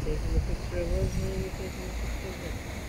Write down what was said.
taking a picture of us, and you're taking a picture of us.